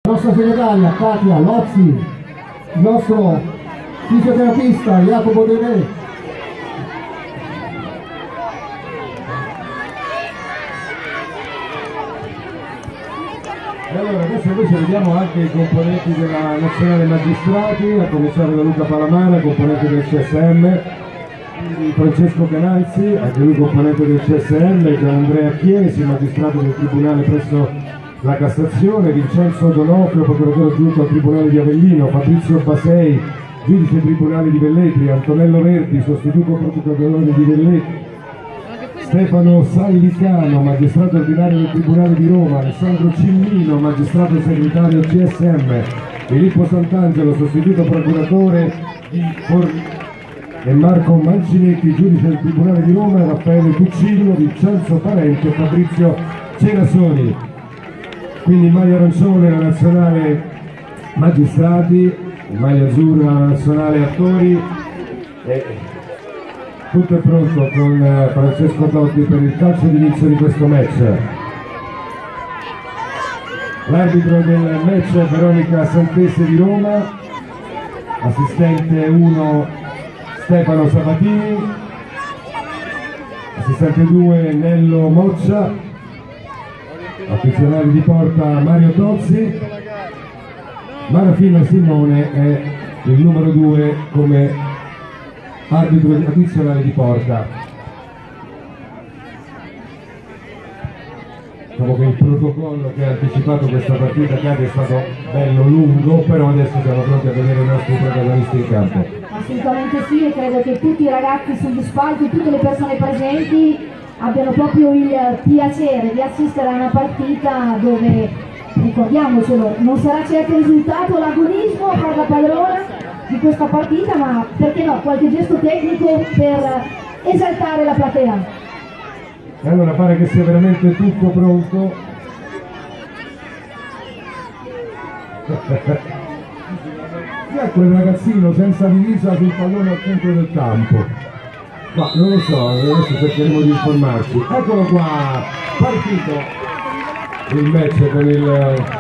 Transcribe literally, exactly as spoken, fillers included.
La nostra segretaria Katia Lozzi, il nostro fisioterapista Jacopo De Re. E allora adesso invece vediamo anche i componenti della Nazionale Magistrati, a cominciare da Luca Palamara, componente del C S M, quindi Francesco Cananzi, anche lui componente del C S M, Gian Andrea Chiesi, magistrato del Tribunale presso la Cassazione, Vincenzo Donofrio, procuratore aggiunto al Tribunale di Avellino, Fabrizio Basei, giudice Tribunale di Velletri, Antonello Verdi, sostituto procuratore di Velletri, Stefano Sallicano, magistrato ordinario del Tribunale di Roma, Alessandro Cimmino, magistrato segretario C S M, Filippo Sant'Angelo, sostituto procuratore di Forlì, e Marco Mancinetti, giudice del Tribunale di Roma, e Raffaele Tuccillo, Vincenzo Parente e Fabrizio Cerasoni. Quindi in maglia arancione la Nazionale Magistrati, in maglia azzurra la Nazionale Attori, e tutto è pronto con Francesco Totti per il calcio d'inizio di questo match. L'arbitro del match è Veronica Santese di Roma, assistente uno Stefano Sabatini, assistente due Nello Moccia, affezionari di porta Mario Tozzi, Marafino Simone è il numero due come arbitro addizionale di porta. Diciamo che il protocollo che ha anticipato questa partita è stato bello lungo, però adesso siamo pronti a vedere i nostri protagonisti in campo. Assolutamente sì, e credo che tutti i ragazzi sugli spalti, tutte le persone presenti abbiano proprio il piacere di assistere a una partita dove, ricordiamocelo, non sarà certo il risultato, l'agonismo a far la padrona di questa partita, ma perché no, qualche gesto tecnico per esaltare la platea. E allora pare che sia veramente tutto pronto. Chi è quel ragazzino senza divisa sul pallone al centro del campo? Ma non lo so, adesso cercheremo di informarci. Eccolo qua, partito il match con il